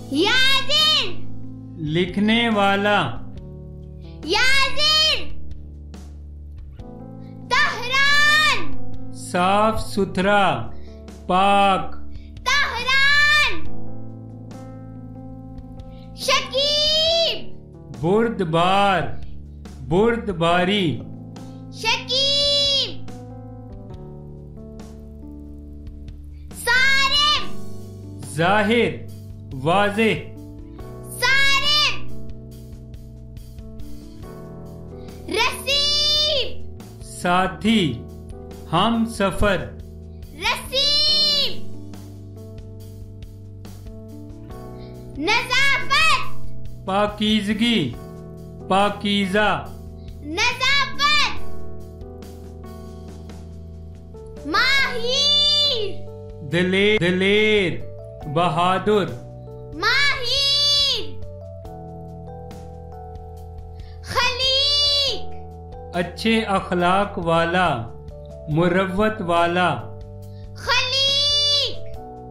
याजिर, लिखने वाला। याजिर, तहरान, साफ सुथरा, पाक। तहरान, शकीब, बुर्दबार, बुर्दबारी। शकीब, सारिम, जाहिर, वाज़ेह। सारिम, रसीब, साथी, हम सफर। रसीब, नज़ाफ़त, पाकीज़गी, पाकीज़ा। नज़ाफ़त, माहिर, दिलेर, दिलेर, बहादुर। माहिर, खलीक, अच्छे अखलाक वाला, मुरव्वत वाला। खलीक,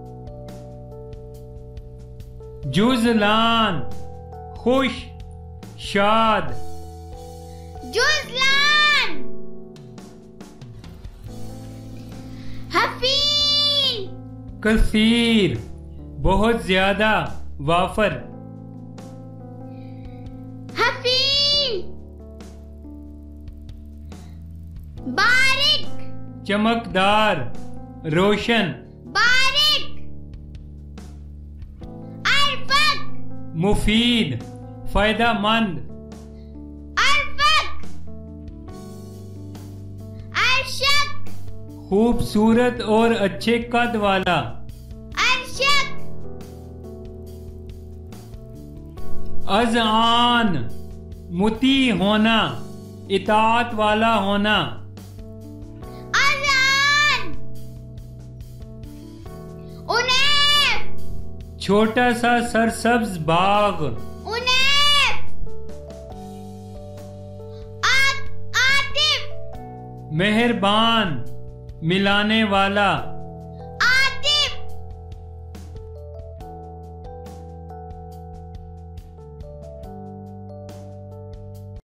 जुज़लान, खुश, शाद। जुज़लान, हफ़ील, कसीर, बहुत ज्यादा, वाफर। हफ़ील, बारिक, चमकदार, रोशन। बारिक, अरफ़क, मुफीद, फायदामंद। अरफ़क, अरशक, खूबसूरत और अच्छे कद वाला। अरशक, अज़आन, मुती होना, इताअत वाला होना। अज़ान, उनैफ, छोटा सा सरसब्ज बाग। उनैफ, आतिफ, मेहरबान, मिलाने वाला।